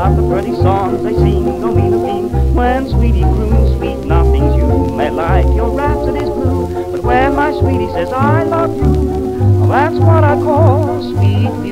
about the pretty songs they sing, don't mean a thing. When sweetie croons sweet nothings, you may like your rhapsodies blue, but when my sweetie says I love you, that's what I call sweet